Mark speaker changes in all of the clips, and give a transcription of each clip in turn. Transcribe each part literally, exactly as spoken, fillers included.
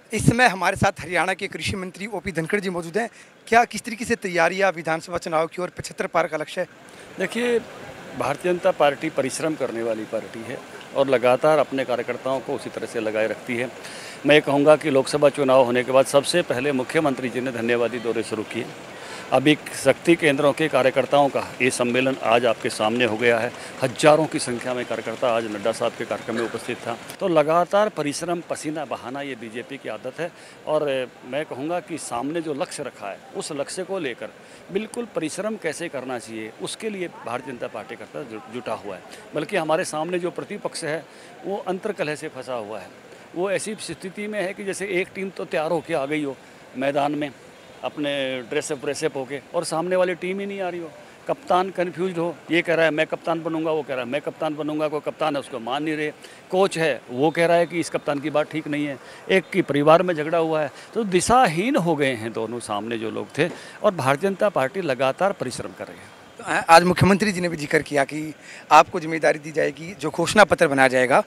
Speaker 1: इस समय हमारे साथ हरियाणा के कृषि मंत्री ओपी धनखड़ जी मौजूद हैं। क्या किस तरीके से तैयारियां विधानसभा चुनाव की ओर पचहत्तर पार का लक्ष्य है?
Speaker 2: देखिए, भारतीय जनता पार्टी परिश्रम करने वाली पार्टी है और लगातार अपने कार्यकर्ताओं को उसी तरह से लगाए रखती है। मैं ये कहूँगा कि लोकसभा चुनाव होने के बाद सबसे पहले मुख्यमंत्री जी ने धन्यवादी दौरे शुरू किए। अभी शक्ति केंद्रों के कार्यकर्ताओं का ये सम्मेलन आज आपके सामने हो गया है। हजारों की संख्या में कार्यकर्ता आज नड्डा साहब के कार्यक्रम में उपस्थित था। तो लगातार परिश्रम, पसीना बहाना ये बीजेपी की आदत है और मैं कहूँगा कि सामने जो लक्ष्य रखा है उस लक्ष्य को लेकर बिल्कुल परिश्रम कैसे करना चाहिए उसके लिए भारतीय जनता पार्टी करता जुटा हुआ है। बल्कि हमारे सामने जो प्रतिपक्ष है वो अंतर्कलह से फंसा हुआ है। वो ऐसी स्थिति में है कि जैसे एक टीम तो तैयार होकर आ गई हो मैदान में अपने ड्रेसअप व्रेसअप होके और सामने वाली टीम ही नहीं आ रही हो। कप्तान कन्फ्यूज हो, ये कह रहा है मैं कप्तान बनूंगा, वो कह रहा है मैं कप्तान बनूंगा, कोई कप्तान है उसको मान नहीं रहे। कोच है वो कह रहा है कि इस कप्तान की बात ठीक नहीं है, एक की परिवार में झगड़ा हुआ है। तो दिशाहीन हो गए हैं दोनों सामने जो लोग थे और भारतीय जनता पार्टी लगातार परिश्रम कर रही है।
Speaker 1: आज मुख्यमंत्री जी ने भी जिक्र किया कि आपको जिम्मेदारी दी जाएगी, जो घोषणा पत्र बनाया जाएगा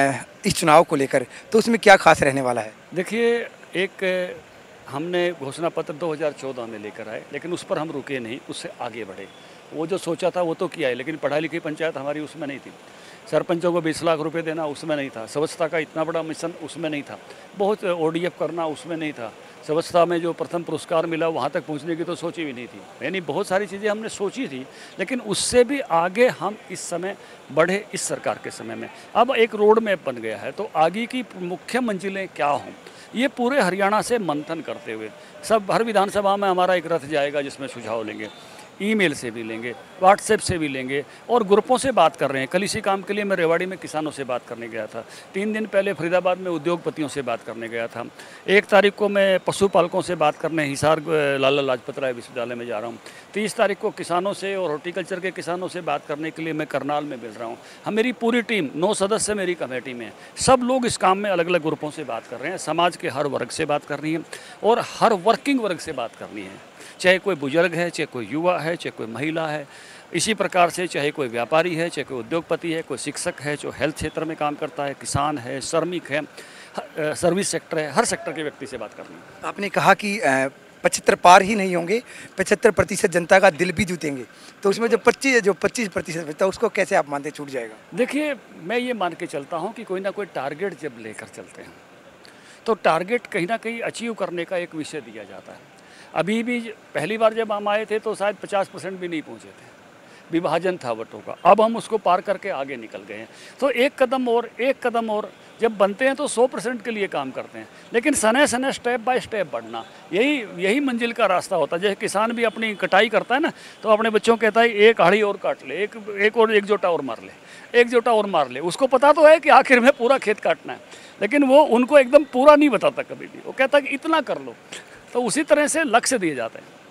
Speaker 1: इस चुनाव को लेकर, तो उसमें क्या खास रहने वाला है?
Speaker 2: देखिए, एक हमने घोषणा पत्र दो हज़ार चौदह में लेकर आए, लेकिन उस पर हम रुके नहीं, उससे आगे बढ़े। वो जो सोचा था वो तो किया है, लेकिन पढ़ाई लिखी पंचायत हमारी उसमें नहीं थी। सरपंचों को बीस लाख रुपए देना उसमें नहीं था। स्वच्छता का इतना बड़ा मिशन उसमें नहीं था। बहुत ओडीएफ करना उसमें नहीं था। स्वच्छता में जो प्रथम पुरस्कार मिला वहाँ तक पहुँचने की तो सोची भी नहीं थी। यानी बहुत सारी चीज़ें हमने सोची थी, लेकिन उससे भी आगे हम इस समय बढ़े इस सरकार के समय में। अब एक रोड मैप बन गया है, तो आगे की मुख्य मंजिलें क्या हों ये पूरे हरियाणा से मंथन करते हुए सब हर विधानसभा में हमारा एक रथ जाएगा जिसमें सुझाव लेंगे, ईमेल से भी लेंगे, व्हाट्सएप से भी लेंगे और ग्रुपों से बात कर रहे हैं। कल इसी काम के लिए मैं रेवाड़ी में किसानों से बात करने गया था। तीन दिन पहले फरीदाबाद में उद्योगपतियों से बात करने गया था। एक तारीख को मैं पशुपालकों से बात करने हिसार लाला लाजपत राय विश्वविद्यालय में जा रहा हूँ। तीस तारीख को किसानों से और हॉर्टिकल्चर के किसानों से बात करने के लिए मैं करनाल में मिल रहा हूँ। हम मेरी पूरी टीम नौ सदस्य मेरी कमेटी में है। सब लोग इस काम में अलग अलग ग्रुपों से बात कर रहे हैं। समाज के हर वर्ग से बात करनी है और हर वर्किंग वर्ग से बात करनी है, चाहे कोई बुजुर्ग है, चाहे कोई युवा है, चाहे कोई महिला है। इसी प्रकार से चाहे कोई व्यापारी है, चाहे कोई उद्योगपति है, कोई शिक्षक है जो हेल्थ क्षेत्र में काम करता है, किसान है, श्रमिक है, सर्विस सेक्टर है, हर सेक्टर के व्यक्ति से बात करनी है।
Speaker 1: आपने कहा कि पचहत्तर पार ही नहीं होंगे, पचहत्तर प्रतिशत जनता का दिल भी जीतेंगे, तो उसमें जो पच्चीस जो पच्चीस प्रतिशत बचता है उसको कैसे आप मानते छूट जाएगा?
Speaker 2: देखिए, मैं ये मान के चलता हूँ कि कोई ना कोई टारगेट जब लेकर चलते हैं तो टारगेट कहीं ना कहीं अचीव करने का एक विषय दिया जाता है। अभी भी पहली बार जब हम आए थे तो शायद पचास परसेंट भी नहीं पहुँचे थे, विभाजन था वोटों का। अब हम उसको पार करके आगे निकल गए हैं। तो एक कदम और एक कदम और जब बनते हैं तो सौ परसेंट के लिए काम करते हैं, लेकिन सने सने स्टेप बाय स्टेप बढ़ना, यही यही मंजिल का रास्ता होता है। जैसे किसान भी अपनी कटाई करता है ना, तो अपने बच्चों को कहता है एक हाड़ी और काट ले, एक एक और एक जोटा और मार ले, एक जोटा और मार ले। उसको पता तो है कि आखिर में पूरा खेत काटना है, लेकिन वो उनको एकदम पूरा नहीं बताता कभी भी। वो कहता है कि इतना कर लो। तो उसी तरह से लक्ष्य दिए जाते हैं।